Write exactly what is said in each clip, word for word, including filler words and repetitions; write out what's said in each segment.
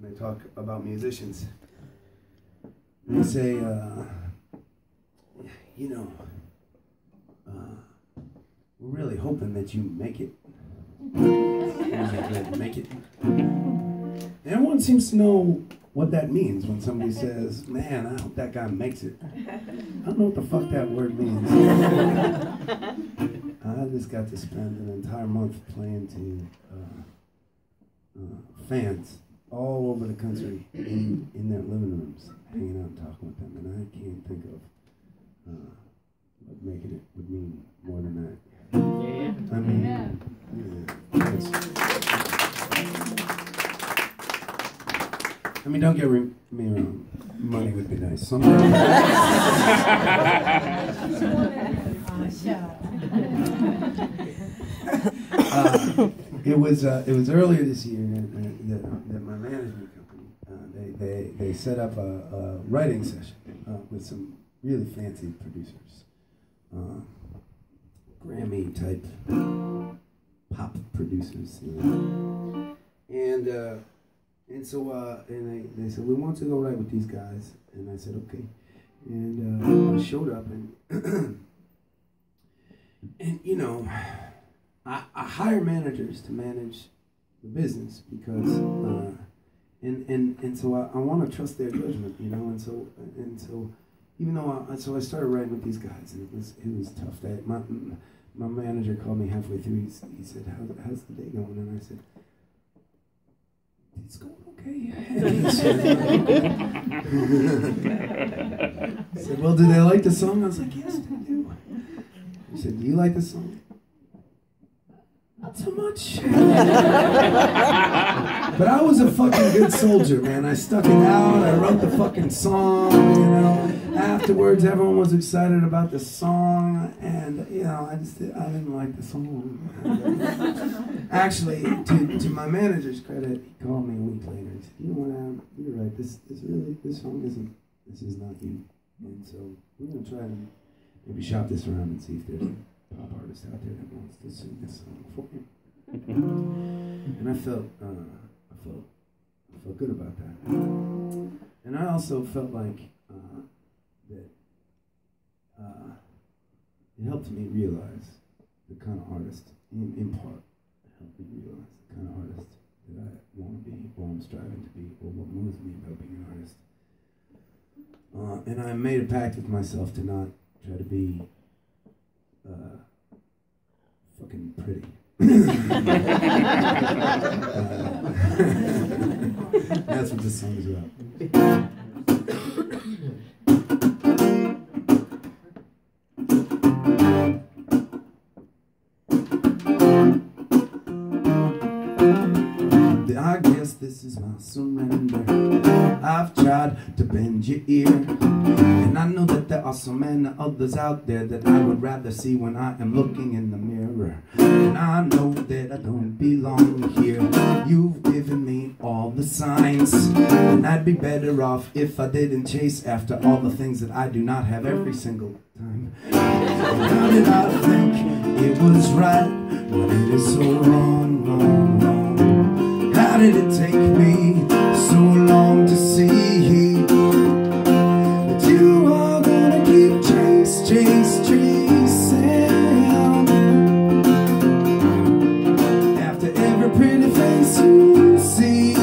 they talk about musicians. They say, uh, you know, uh, we're really hoping that you make it. Make it. Everyone seems to know what that means when somebody says, man, I hope that guy makes it. I don't know what the fuck that word means. I just got to spend an entire month playing to uh, uh, fans all over the country in, in their living rooms, hanging out and talking with them, and I can't think of uh, what making it would mean more than that. Yeah. I mean, yeah. Yeah, yes. I mean, don't get me wrong, money would be nice. Sometimes. uh, it was uh, it was earlier this year that, that, that my management company uh, they, they they set up a, a writing session uh, with some really fancy producers, uh, Grammy type pop producers, you know. and uh, and so uh, and they, they said, we want to go write with these guys, and I said okay, and uh, I showed up and and you know. I, I hire managers to manage the business because, uh, and and and so I, I want to trust their judgment, you know, and so and so, even though I, so I started writing with these guys, and it was it was tough. They, my my manager called me halfway through. He, he said, How, "How's the day going?" And I said, "It's going okay." He said, I said, "Well, do they like the song?" I was like, "Yes, they do." He said, "Do you like the song?" Not so much. But I was a fucking good soldier, man. I stuck it out. I wrote the fucking song, you know. Afterwards, everyone was excited about the song, and, you know, I just, I didn't like the song. Actually, to, to my manager's credit, he called me a week later and said, you know what, Adam, you're right. This, this really, this song isn't, this is not you. And so we're going to try to maybe shop this around and see if there's a pop artist out there that wants to sing this song for him. And I felt, uh, I felt, I felt good about that. And I also felt like uh, that uh, it helped me realize the kind of artist, in, in part, it helped me realize the kind of artist that I want to be, or I'm striving to be, or what moves me about being an artist. Uh, and I made a pact with myself to not try to be Uh, fucking pretty. uh, that's what this song is about. I guess this is my surrender. I've tried to bend your ear, and I know that there are so many others out there that I would rather see when I am looking in the mirror. And I know that I don't belong here. You've given me all the signs, and I'd be better off if I didn't chase after all the things that I do not have every single time. How did I think it was right when it is so wrong, wrong, wrong? How did it take me so long to see that you are gonna keep chase, chase, chasing after every pretty face you see?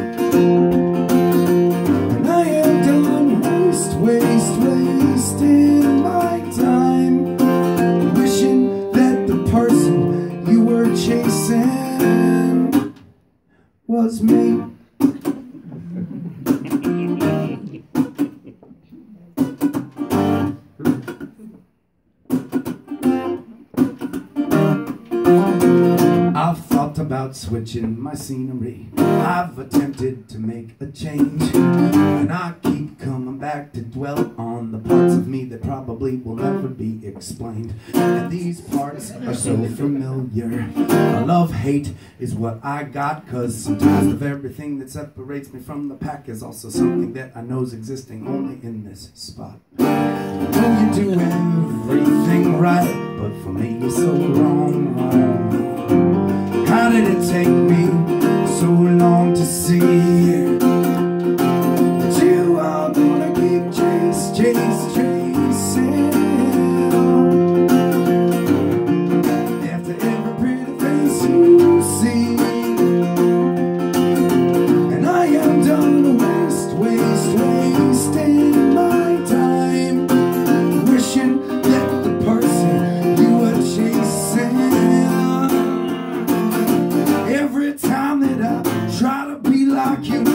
And I am done waste, waste, wasting my time, wishing that the person you were chasing was me. I've thought about switching my scenery. I've attempted to make a change, and I keep coming back to dwell on the parts of me that probably will never be explained. And these parts are so familiar. Love-hate is what I got, cause sometimes the very thing that separates me from the pack is also something that I know is existing only in this spot. I know you do everything right, but for me you're so wrong, wrong. How did it take me so long to see like you.